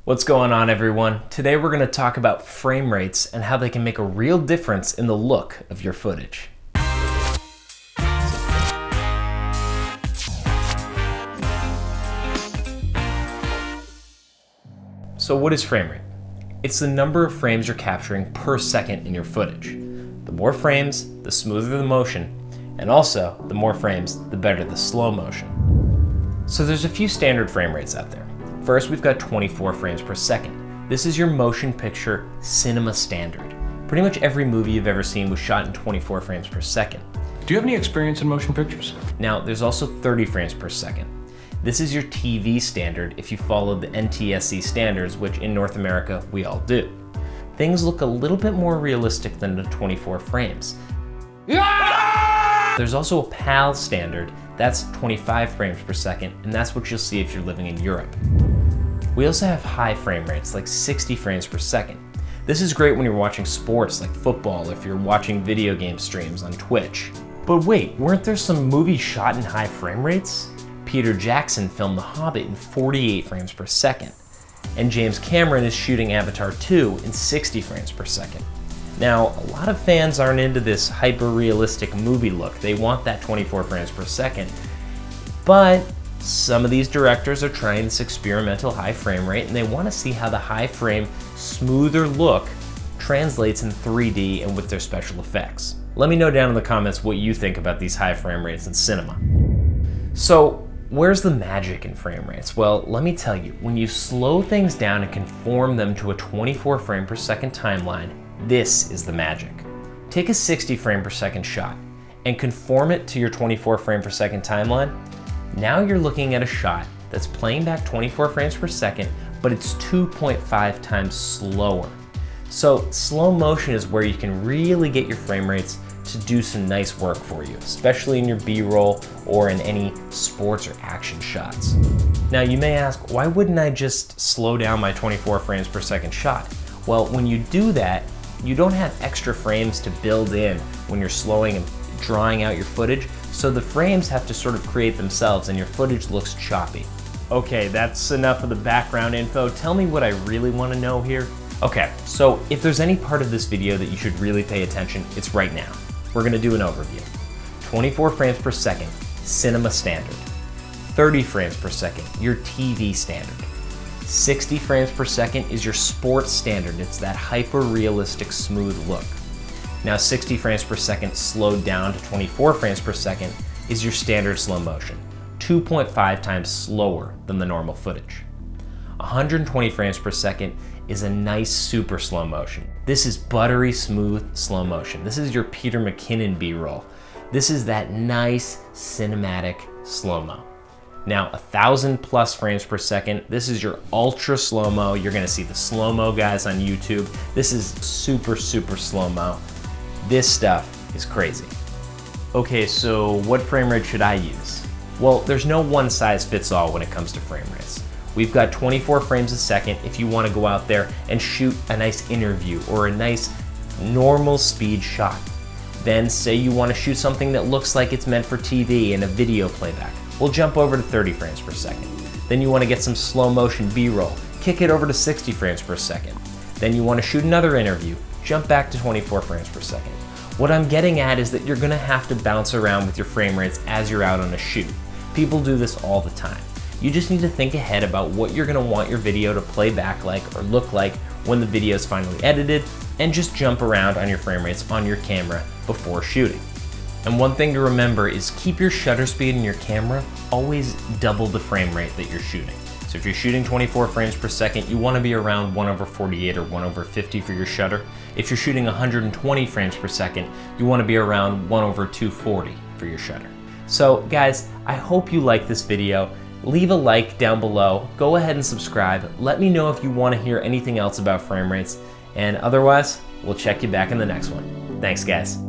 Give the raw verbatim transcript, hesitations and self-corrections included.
What's going on, everyone? Today we're going to talk about frame rates and how they can make a real difference in the look of your footage. So what is frame rate? It's the number of frames you're capturing per second in your footage. The more frames, the smoother the motion, and also the more frames, the better the slow motion. So there's a few standard frame rates out there. First, we've got twenty-four frames per second. This is your motion picture cinema standard. Pretty much every movie you've ever seen was shot in twenty-four frames per second. Do you have any experience in motion pictures? Now, there's also thirty frames per second. This is your T V standard if you follow the N T S C standards, which in North America, we all do. Things look a little bit more realistic than the twenty-four frames. There's also a PAL standard, that's twenty-five frames per second, and that's what you'll see if you're living in Europe. We also have high frame rates, like sixty frames per second. This is great when you're watching sports like football, if you're watching video game streams on Twitch. But wait, weren't there some movies shot in high frame rates? Peter Jackson filmed The Hobbit in forty-eight frames per second, and James Cameron is shooting Avatar two in sixty frames per second. Now, a lot of fans aren't into this hyper-realistic movie look. They want that twenty-four frames per second, but some of these directors are trying this experimental high frame rate, and they want to see how the high frame, smoother look translates in three D and with their special effects. Let me know down in the comments what you think about these high frame rates in cinema. So, where's the magic in frame rates? Well, let me tell you, when you slow things down and conform them to a twenty-four frame per second timeline, this is the magic. Take a sixty frame per second shot and conform it to your twenty-four frame per second timeline. Now you're looking at a shot that's playing back twenty-four frames per second, but it's two point five times slower. So slow motion is where you can really get your frame rates to do some nice work for you, especially in your B-roll or in any sports or action shots. Now you may ask, why wouldn't I just slow down my twenty-four frames per second shot? Well, when you do that, you don't have extra frames to build in when you're slowing and drawing out your footage, so the frames have to sort of create themselves and your footage looks choppy. Okay, that's enough of the background info. Tell me what I really want to know here. Okay, so if there's any part of this video that you should really pay attention, it's right now. We're gonna do an overview. twenty-four frames per second, cinema standard. thirty frames per second, your T V standard. sixty frames per second is your sports standard. It's that hyper-realistic, smooth look. Now sixty frames per second slowed down to twenty-four frames per second is your standard slow motion, two point five times slower than the normal footage. one hundred twenty frames per second is a nice super slow motion. This is buttery smooth slow motion. This is your Peter McKinnon B-roll. This is that nice cinematic slow-mo. Now, a thousand plus frames per second, this is your ultra slow-mo. You're gonna see the slow-mo guys on YouTube. This is super, super slow-mo. This stuff is crazy. Okay, so what frame rate should I use? Well, there's no one size fits all when it comes to frame rates. We've got twenty-four frames a second if you wanna go out there and shoot a nice interview or a nice normal speed shot. Then say you wanna shoot something that looks like it's meant for T V and a video playback. We'll jump over to thirty frames per second. Then you want to get some slow motion B-roll, kick it over to sixty frames per second. Then you want to shoot another interview, jump back to twenty-four frames per second. What I'm getting at is that you're going to have to bounce around with your frame rates as you're out on a shoot. People do this all the time. You just need to think ahead about what you're going to want your video to play back like or look like when the video is finally edited, and just jump around on your frame rates on your camera before shooting. And one thing to remember is keep your shutter speed in your camera always double the frame rate that you're shooting. So if you're shooting twenty-four frames per second, you want to be around one over forty-eight or one over fifty for your shutter. If you're shooting one hundred twenty frames per second, you want to be around one over two forty for your shutter. So guys, I hope you like this video. Leave a like down below. Go ahead and subscribe. Let me know if you want to hear anything else about frame rates. And otherwise, we'll check you back in the next one. Thanks, guys.